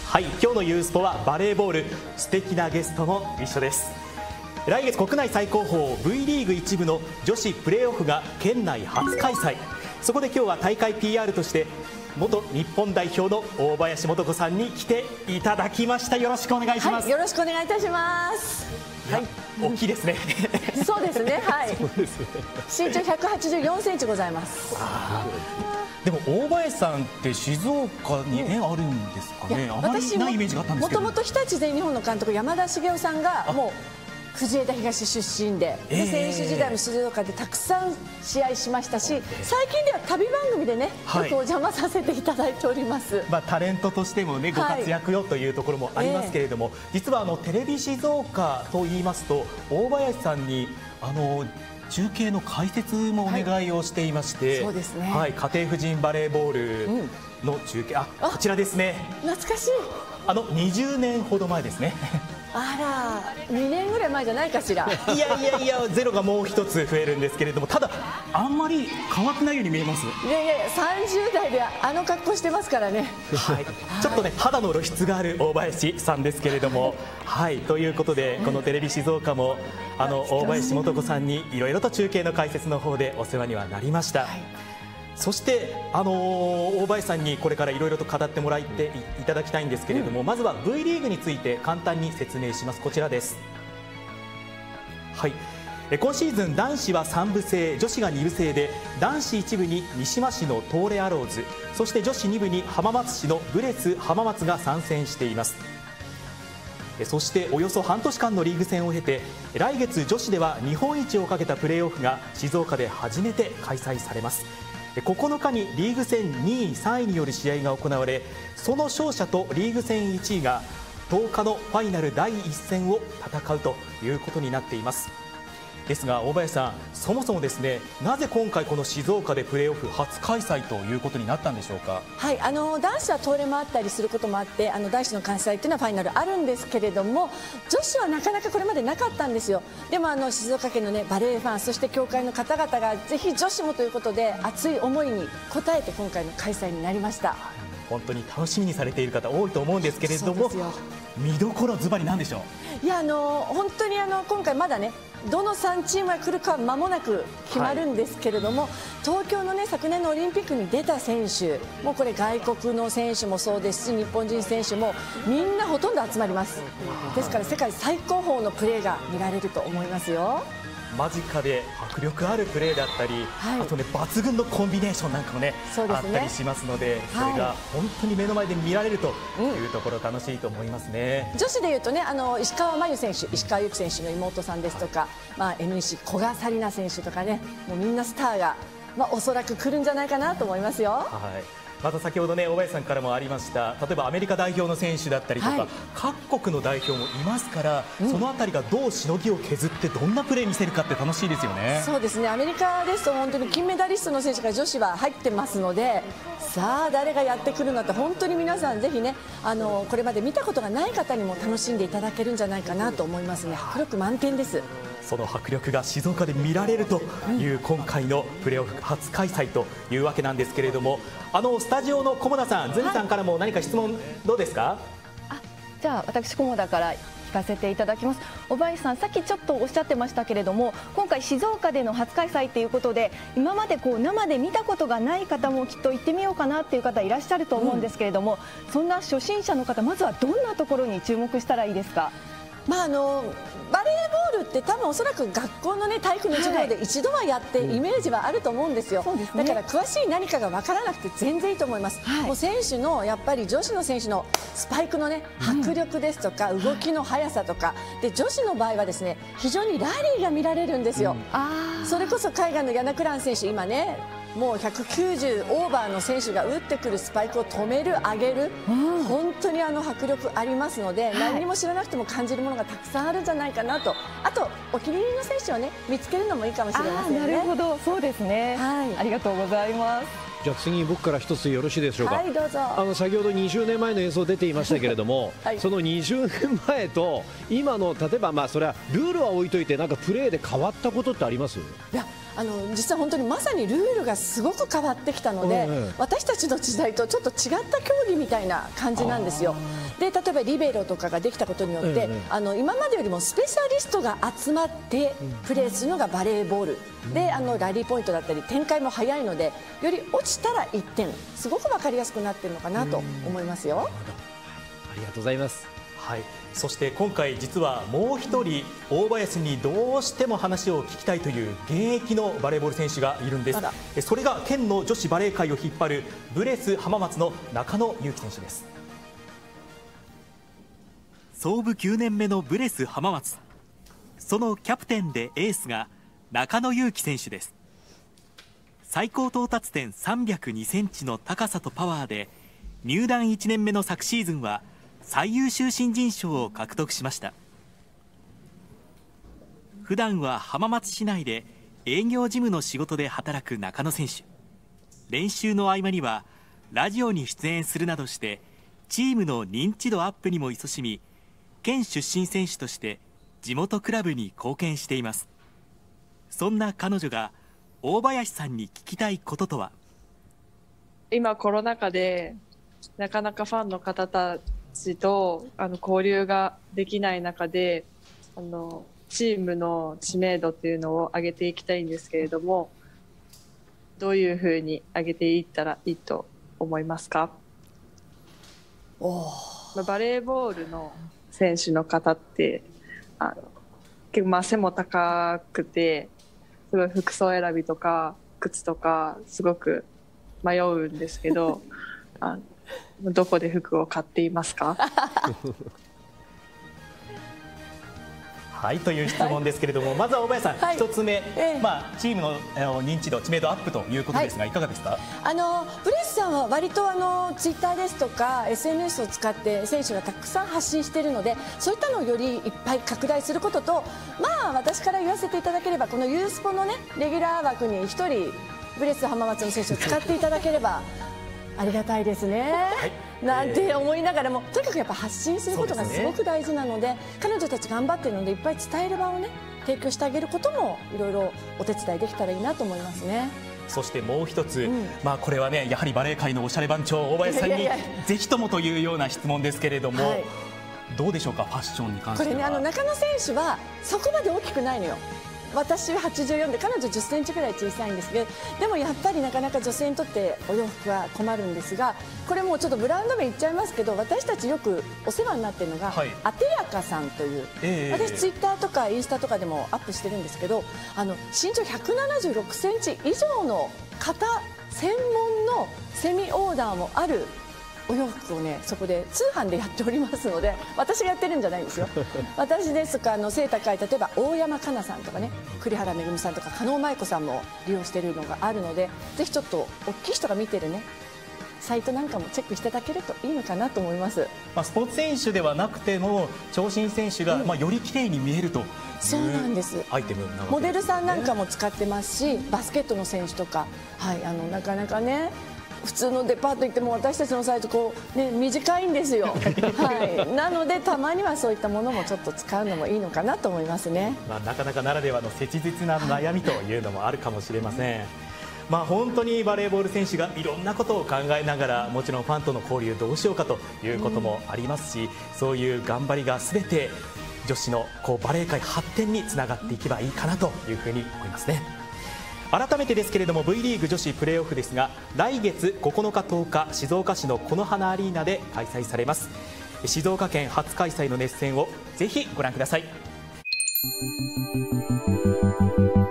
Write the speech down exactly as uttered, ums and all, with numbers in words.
はい、今日のユースポはバレーボール、素敵なゲストも一緒です。来月国内最高峰 V リーグ一部の女子プレーオフが県内初開催。そこで今日は大会 ピーアール として元日本代表の大林素子さんに来ていただきました。よろしくお願いします。 はい、よろしくお願いいたします。 はい、大きいですね。 そうですね。はい。 そうですね。 身長ひゃくはちじゅうよんセンチございます。 でも大林さんって静岡に縁あるんですかね。あまりないイメージがあったんですけど。 もともと日立全日本の監督山田茂雄さんがもう藤枝東出身で、で選手時代も静岡でたくさん試合しましたし、最近では旅番組でね、よくお邪魔させていただいております。 まあタレントとしてもねご活躍よというところもありますけれども、実はあのテレビ静岡と言いますと大林さんにあの中継の解説もお願いをしていまして、 そうですね。 はい、家庭婦人バレーボールの中継、あ、こちらですね。 懐かしい。 あのにじゅうねんほど前ですね。 あら、にねんぐらい前じゃないかしら。 いやいやいや、ゼロがもう一つ増えるんですけれども、ただあんまり変わってないように見えます。 いやいや、さんじゅう代であの格好してますからね。 はい、ちょっとね肌の露出がある大林さんですけれども、はい、ということでこのテレビ静岡もあの大林素子さんにいろいろと中継の解説の方でお世話にはなりました。はい、そして、あのー、大林さんにこれからいろいろと語ってもらっていただきたいんですけれども、うん、まずは V リーグについて簡単に説明します。こちらです。はい、今シーズン男子はさん部制、女子がに部制で、男子いち部に三島市の東レアローズ、そして女子に部に浜松市のブレス浜松が参戦しています。そしておよそ半年間のリーグ戦を経て、来月女子では日本一をかけたプレーオフが静岡で初めて開催されます。ここのかにリーグ戦にい、さんいによる試合が行われ、その勝者とリーグ戦いちいがとおかのファイナルだいいっ戦を戦うということになっています。ですが大林さん、そもそもですね、なぜ今回この静岡でプレーオフ初開催ということになったんでしょうか。 はい、あの男子は東レもあったりすることもあって、あの男子の開催というのはファイナルあるんですけれども、女子はなかなかこれまでなかったんですよ。でもあの静岡県のねバレーファン、そして協会の方々がぜひ女子もということで熱い思いに応えて今回の開催になりました。 本当に楽しみにされている方多いと思うんですけれども、見どころズバリなんでしょう。いや、あの本当にあの今回まだねどのさんチームが来るかは間もなく決まるんですけれども、はい、東京のね昨年のオリンピックに出た選手もうこれ外国の選手もそうですし、日本人選手もみんなほとんど集まります。ですから世界最高峰のプレーが見られると思いますよ。 間近で迫力あるプレーだったり、はい、あとね抜群のコンビネーションなんかも ね, ねあったりしますので、それが本当に目の前で見られるというところ楽しいと思いますね。 うん、女子でいうとね、あの石川真佑選手、石川祐希選手の妹さんですとか、はい、まあ、エヌイーシー 古賀紗理那選手とかね、もうみんなスターが、まあ、おそらく来るんじゃないかなと思いますよ。 はい、また先ほどね大林さんからもありました、例えばアメリカ代表の選手だったりとか、はい、各国の代表もいますから、うん、そのあたりがどうしのぎを削ってどんなプレー見せるかって楽しいですよね。 そうですね、アメリカですと本当に金メダリストの選手が女子は入ってますので、さあ誰がやってくるのって本当に皆さんぜひね、あのこれまで見たことがない方にも楽しんでいただけるんじゃないかなと思いますね。迫力満点です。 その迫力が静岡で見られるという今回のプレーオフ初開催というわけなんですけれども、あのスタジオの菰田さん、ズンさんからも何か質問どうですか。 あ、じゃあ私菰田から聞かせていただきます。大林さん、さっきちょっとおっしゃってましたけれども、今回静岡での初開催ということで、今までこう生で見たことがない方もきっと行ってみようかなっていう方いらっしゃると思うんですけれども、うん、そんな初心者の方、まずはどんなところに注目したらいいですか。 まあ、あのバレーボールって多分おそらく学校の、ね、体育の授業で一度はやってイメージはあると思うんですよ。はい、だから詳しい何かが分からなくて全然いいと思います。はい、もう選手のやっぱり女子の選手のスパイクの、ね、迫力ですとか、うん、動きの速さとかで、女子の場合はですね非常にラリーが見られるんですよ。うん、あそれこそ海外のヤナ・クラン選手、今ねもうひゃくきゅうじゅうオーバーの選手が打ってくるスパイクを止める、上げる、うん、本当にあの迫力ありますので、はい、何も知らなくても感じるものがたくさんあるんじゃないかなと。あとお気に入りの選手をね見つけるのもいいかもしれませんね。 なるほど、そうですね。はい、ありがとうございます。 じゃあ次僕から一つよろしいでしょうか。 はい、どうぞ。 あの先ほどにじゅうねんまえの映像出ていましたけれども、はい、そのにじゅうねんまえと今の例えばまあそれはルールは置いといてなんかプレーで変わったことってあります？ いや、 あの実は本当にまさにルールがすごく変わってきたので、うんうん、私たちの時代とちょっと違った競技みたいな感じなんですよ。で例えばリベロとかができたことによって、うんうん、あの今までよりもスペシャリストが集まってプレーするのがバレーボール、うん、であのラリーポイントだったり展開も早いので、より落ちたらいってん、すごく分かりやすくなっているのかなと思いますよ。 ありがとうございます。 はい、そして今回実はもう一人大林にどうしても話を聞きたいという現役のバレーボール選手がいるんです。それが県の女子バレー界を引っ張るブレス浜松の中野祐希選手です。 創部きゅうねんめのブレス浜松、そのキャプテンでエースが中野祐希選手です。最高到達点さんびゃくにセンチの高さとパワーで入団いちねんめの昨シーズンは最優秀新人賞を獲得しました。普段は浜松市内で営業事務の仕事で働く中野選手、練習の合間にはラジオに出演するなどしてチームの認知度アップにも勤しみ、県出身選手として地元クラブに貢献しています。そんな彼女が大林さんに聞きたいこととは。 今コロナ禍でなかなかファンの方たちとあの交流ができない中で、あのチームの知名度っていうのを上げていきたいんですけれども、どういうふうに上げていったらいいと思いますか？おバレーボールの選手の方ってあの結構まあ背も高くて、すごい服装選びとか靴とかすごく迷うんですけどあのどこで服を買っていますか？ はいという質問ですけれども、まずは大林さん、 はい、 一つ目、 ええまあ、チームのあの認知度知名度アップということですが、はい、いかがですか？ あのブレスさんは割とあのツイッターですとか エスエヌエス を使って選手がたくさん発信しているので、そういったのをよりいっぱい拡大することと、まあ私から言わせていただければ、このユースポのねレギュラー枠にひとりブレス浜松の選手を使っていただければありがたいですね、はい、なんて思いながらも、とにかくやっぱ発信することがすごく大事なの で, で、ね、彼女たち頑張っているので、いっぱい伝える場をね提供してあげることもいろいろお手伝いできたらいいなと思いますね。 そしてもう一つ、うん、まあこれはねやはりバレー界のおしゃれ番長大林さんにぜひともというような質問ですけれども、はい、どうでしょうか、ファッションに関しては。 これね、あの中野選手はそこまで大きくないのよ。私ははちじゅうよんで彼女じゅっセンチぐらい小さいんですけど、でもやっぱりなかなか女性にとってお洋服は困るんですが、これもうちょっとブランド名言っちゃいますけど、私たちよくお世話になっているのが、はい、あてやかさんという、えー、私ツイッターとかインスタとかでもアップしてるんですけど、あの身長ひゃくななじゅうろくセンチ以上の方専門のセミオーダーもあるお洋服をねそこで通販でやっておりますので、私がやってるんじゃないんですよ。私ですとかあの背高い例えば大山加奈さんとかね、栗原めぐみさんとか加納舞子さんも利用しているのがあるので、ぜひちょっと大きい人が見てるねサイトなんかもチェックしていただけるといいのかなと思います。 まあ、スポーツ選手ではなくても長身選手が、うん、まあより綺麗に見えるというそうなんです。 アイテムなわけですね。 モデルさんなんかも使ってますし、バスケットの選手とか、はい、あのなかなかね普通のデパート行っても私たちのサイズこう、ね、短いんですよ、はい、なのでたまにはそういったものもちょっと使うのもいいのかなと思いますね。 まあ、なかなかならではの切実な悩みというのもあるかもしれません。まあ、本当にバレーボール選手がいろんなことを考えながら、もちろんファンとの交流どうしようかということもありますし、うん、そういう頑張りがすべて女子のこうバレー界発展につながっていけばいいかなというふうに思いますね。改めてですけれども V リーグ女子プレーオフですが、来月ここのかとおか静岡市のこの花アリーナで開催されます。静岡県初開催の熱戦をぜひご覧ください。